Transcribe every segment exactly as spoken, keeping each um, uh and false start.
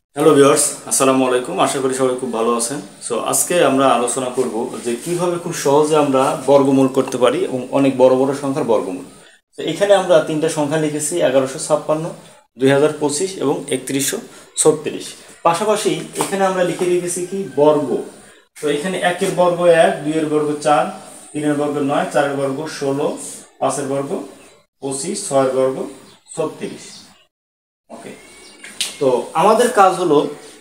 Hello viewers, আসসালামু আলাইকুম। আশা করি সবাই খুব ভালো আছেন। সো আজকে আমরা আলোচনা করব যে কিভাবে খুব সহজে আমরা বর্গমূল করতে পারি এবং অনেক বড় বড় সংখ্যার বর্গমূল। তো এখানে আমরা তিনটা সংখ্যা লিখেছি, এগারোশো ছাপ্পান্ন, দুই হাজার পঁচিশ এবং একত্রিশশো ছত্রিশ। পাশাপাশি এখানে আমরা লিখে রেখেছি কি বর্গ। তো এখানে একের বর্গ এক, দুইয়ের বর্গ চার, তিনের বর্গ নয়, চারের বর্গ ষোলো, পাঁচের বর্গ পঁচিশ, ছয়ের বর্গ ছত্রিশ। ওকে, তো আমাদের কাজ হলো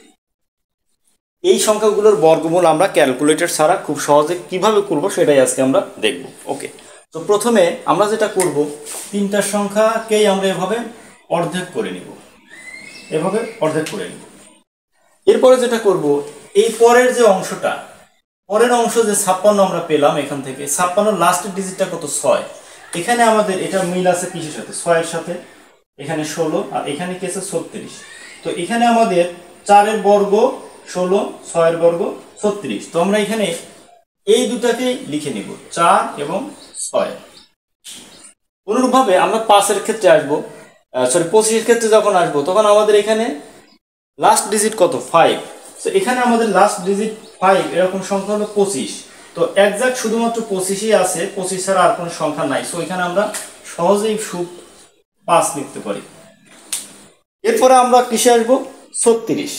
এই সংখ্যাগুলোর বর্গমূল আমরা ক্যালকুলেটর ছাড়া খুব সহজে কিভাবে করব সেটাই আজকে আমরা দেখব। ওকে, তো প্রথমে আমরা যেটা করব, তিনটা সংখ্যাকেই আমরা এভাবে অর্ধেক করে নিব, এভাবে অর্ধেক করে নিব। এরপরে যেটা করব, এই পরের যে অংশটা, পরের অংশ যে ছাপ্পান্ন আমরা পেলাম, এখান থেকে ছাপ্পান্ন লাস্টের ডিজিটটা কত, ছয়। এখানে আমাদের এটা মিল আছে কিসের সাথে, ছয়ের সাথে। এখানে ষোলো আর এখানে কি আছে, ছত্রিশ। তো এখানে আমাদের চারের বর্গ ষোলো, ছয়ের বর্গ ছত্রিশ। তো আমরা এখানে এই দুটাকে লিখে নিব, চার এবং ছয়। অনুরূপভাবে আমরা পাঁচের ক্ষেত্রে আসবো, সরি পঁচিশের ক্ষেত্রে যখন আসবো, তখন আমাদের এখানে লাস্ট ডিজিট কত, ফাইভ। তো এখানে আমাদের লাস্ট ডিজিট ফাইভ, এরকম সংখ্যা হলো পঁচিশ। তো একজাক্ট শুধুমাত্র পঁচিশই আছে, পঁচিশ ছাড়া আর কোনো সংখ্যা নাই। সো এখানে আমরা সহজেই সুখ পাঁচ লিখতে পারি। এরপরে আমরা কিসে আসবো, ছত্রিশ।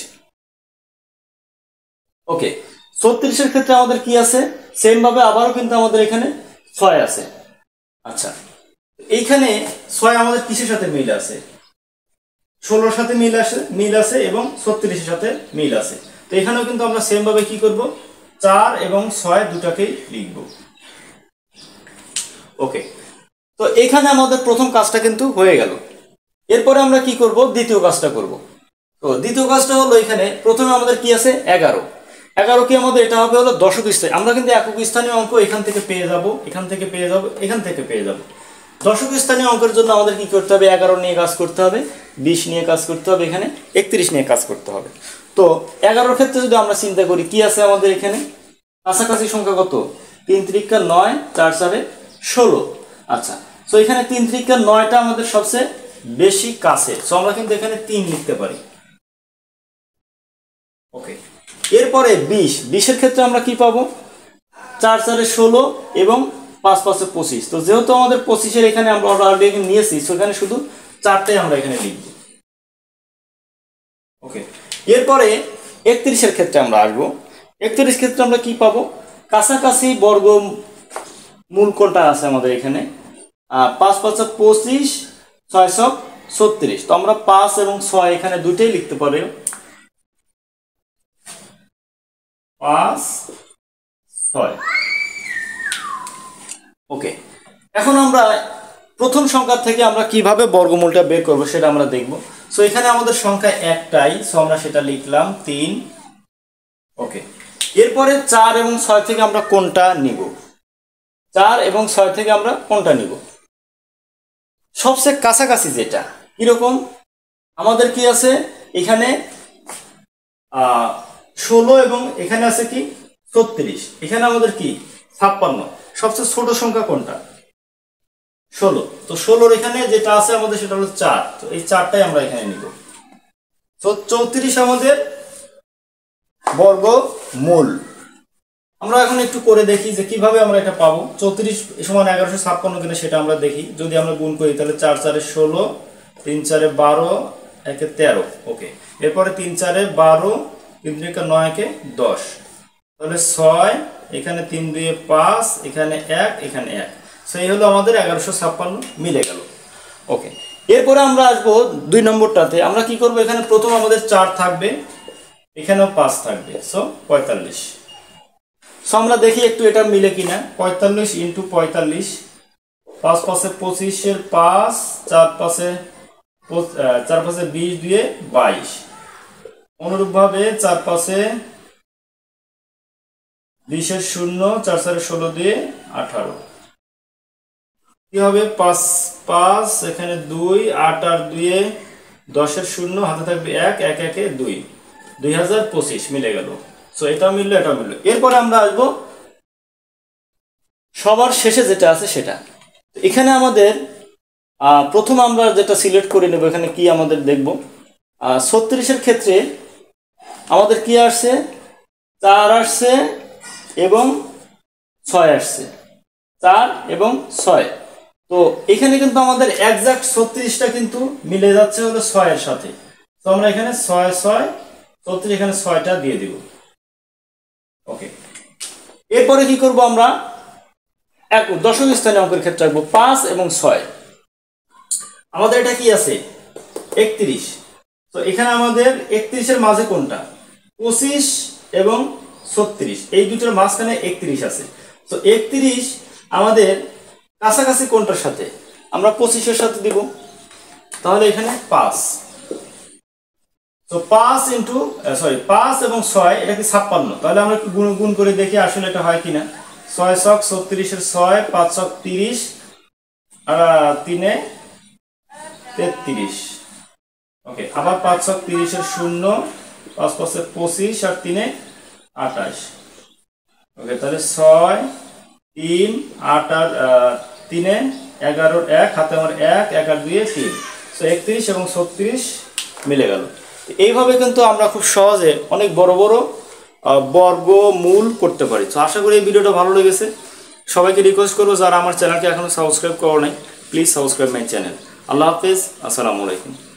ওকে, ছত্রিশের ক্ষেত্রে আমাদের কি আছে, সেম ভাবে আবারও কিন্তু আমাদের এখানে ছয় আছে। আচ্ছা, এইখানে ছয় আমাদের কিসের সাথে মিল আছে, ষোলোর সাথে মিল আছে মিল আছে এবং ছত্রিশের সাথে মিল আছে। তো এখানেও কিন্তু আমরা সেম ভাবে কি করব, চার এবং ছয় দুটাকেই লিখব। ওকে, তো এখানে আমাদের প্রথম কাজটা কিন্তু হয়ে গেল। এরপরে আমরা কি করব, দ্বিতীয় কাজটা করব। তো দ্বিতীয় কাজটা হলো, এখানে প্রথমে আমাদের কি আছে, এগারো। এগারো কি আমাদের এটা হবে হলো দশক স্থায়ী। আমরা কিন্তু একক স্থানীয় অঙ্ক এখান থেকে পেয়ে যাব, এখান থেকে পেয়ে যাব, এখান থেকে পেয়ে যাব। দশক স্থানীয় অঙ্কের জন্য আমাদের কি করতে হবে, এগারো নিয়ে কাজ করতে হবে, বিশ নিয়ে কাজ করতে হবে, এখানে একত্রিশ নিয়ে কাজ করতে হবে। তো এগারোর ক্ষেত্রে যদি আমরা চিন্তা করি, কি আছে আমাদের এখানে কাছাকাছি সংখ্যা কত, তিন ত্রিকা নয়, চার চারে ষোলো। আচ্ছা, তো এখানে তিন ত্রিকা নয়টা আমাদের সবচেয়ে বেশি কাছে, তো আমরা কিন্তু এখানে তিন লিখতে পারি। ওকে, এরপরে বিশ, বিশের ক্ষেত্রে আমরা কি পাবো, চার চারে ষোলো এবং পাঁচ পাঁচে পঁচিশ। তো যেহেতু আমাদের পঁচিশের এখানে আমরা অলরেডি নিয়েছি, সেখানে শুধু চারটাই আমরা এখানে লিখব। ওকে, এরপরে একত্রিশের ক্ষেত্রে আমরা আসবো। একত্রিশ ক্ষেত্রে আমরা কি পাবো, কাছাকাছি বর্গ মূল কোনটা আছে আমাদের এখানে, পাঁচ পাঁচে পঁচিশ, ছয় ছক ছত্রিশ। তো আমরা পাঁচ এবং ছয় এখানে দুইটাই লিখতে পারি, পাঁচ ছয়। ওকে, এখন আমরা প্রথম সংখ্যা থেকে আমরা কিভাবে বর্গমূলটা বের করব সেটা আমরা দেখব। সো এখানে আমাদের সংখ্যা একটাই, সো আমরা সেটা লিখলাম তিন। ওকে, এরপরে চার এবং ছয় থেকে আমরা কোনটা নিব, চার এবং ছয় থেকে আমরা কোনটা নিব, সবচেয়ে কাছাকাছি যেটা। কিরকম, আমাদের কি আছে এখানে আহ ষোলো এবং এখানে আছে কি ছত্রিশ, এখানে আমাদের কি ছাপ্পান্ন। সবচেয়ে ছোট সংখ্যা কোনটা, ষোলো। তো ষোলোর এখানে যেটা আছে আমাদের সেটা হলো চার। তো এই চারটাই আমরা এখানে নিব। তো চৌত্রিশ আমাদের বর্গমূল। আমরা এখন একটু করে দেখি যে কিভাবে আমরা এটা পাবো। চৌত্রিশ সমান এগারোশো ছাপ্পান্ন কিনা সেটা আমরা দেখি। যদি আমরা গুণ করি তাহলে চার চারে ষোলো, তিন চারে বারো, একে তেরো। ওকে, এরপরে তিন চারে বারো, তিন তিরিকা নয়, একে দশ। তাহলে ছয়, এখানে তিন দুয়ে পাঁচ, এখানে এক, এখানে এক। সেই হলো আমাদের এগারোশো ছাপ্পান্ন মিলে গেল। ওকে, এরপরে আমরা আসবো দুই নম্বরটাতে। আমরা কি করব, এখানে প্রথম আমাদের চার থাকবে, এখানেও পাঁচ থাকবে, সো পঁয়তাল্লিশ। সো আমরা দেখি একটু এটা মিলে কিনা। পঁয়তাল্লিশ ইন্টু পঁয়তাল্লিশ, পাঁচ পাশে পঁচিশের পাঁচ, চার পাশে চার পাশে বিশ দিয়ে বাইশ। অনুরূপ ভাবে চার পাশে বিশের শূন্য, চার চারে ষোলো দিয়ে আঠারো। কি হবে, পাঁচ পাঁচ, এখানে দুই, আট আর দুয়ে দশের শূন্য, হাতে থাকবে এক, এক একে দুই, দুই হাজার পঁচিশ মিলে গেল। সো এটা মিললো, এটা মিললো। এরপরে আমরা আসবো সবার শেষে যেটা আছে সেটা। এখানে আমাদের প্রথম আমরা যেটা সিলেক্ট করে নেব, এখানে কি আমাদের দেখব, ছত্রিশের ক্ষেত্রে আমাদের কি আসছে, চার আসছে এবং ছয় আসছে, চার এবং ছয়। তো এখানে কিন্তু আমাদের একজাক্ট ছত্রিশটা কিন্তু মিলে যাচ্ছে হলো ছয়ের সাথে। তো আমরা এখানে ছয় ছয় ছত্রিশ, এখানে ছয়টা দিয়ে দিব। ওকে, এরপরে কি করব আমরা, এক দশম স্থানীয় অঙ্কের ক্ষেত্রে রাখবো পাঁচ এবং ছয়। আমাদের এটা কি আছে, একত্রিশ। তো এখানে আমাদের একত্রিশের মাঝে কোনটা, পঁচিশ এবং ছত্রিশ, এই দুটোর মাঝখানে একত্রিশ আছে। তো একত্রিশ আমাদের কাছাকাছি কোনটার সাথে, আমরা পঁচিশের সাথে দিব, তাহলে এখানে পাঁচ। তো পাঁচ ইন্টু সরি পাঁচ এবং ছয়, এটা কি ছাপ্পান্ন। তাহলে আমরা একটু গুণ গুণ করে দেখি আসলে এটা হয় কিনা। ছয় ছক ছত্রিশের ছয়, পাঁচ ছক তিরিশ, আর তিনে তেত্রিশ। ওকে, আবার পাঁচ ছক তিরিশের শূন্য, পাঁচ পাঁচে পঁচিশ, আর তিনে আঠাশ। ওকে, তাহলে ছয় তিন আট আর তিনে এগারোর এক, হাতে আমার এক, এক আর দুয়ে তিন। তো একত্রিশ এবং ছত্রিশ মিলে গেল। এইভাবে কিন্তু আমরা খুব সহজে অনেক বড় বড় বর্গমূল করতে পারি। তো আশা করি এই ভিডিওটা ভালো লেগেছে। সবাইকে রিকোয়েস্ট করবো যারা আমার চ্যানেলকে এখনো সাবস্ক্রাইব করো নাই, প্লিজ সাবস্ক্রাইব মাই চ্যানেল। আল্লাহ হাফিজ, আসসালামু আলাইকুম।